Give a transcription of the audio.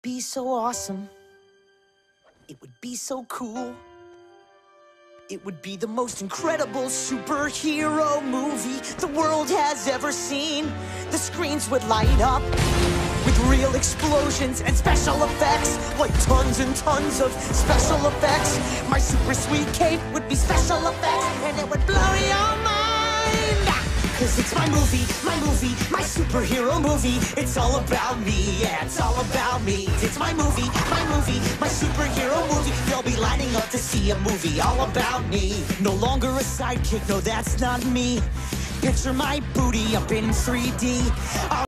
be so awesome. It would be so cool. It would be the most incredible superhero movie the world has ever seen. The screens would light up with real explosions and special effects, like tons and tons of special effects. My super sweet cape would be special effects, and it would blow your mind. 'Cause it's my movie, my superhero movie. It's all about me, yeah, it's all about me. It's my movie, my superhero movie. They'll be lining up to see a movie all about me. No longer a sidekick, no, that's not me. Picture my booty up in 3D.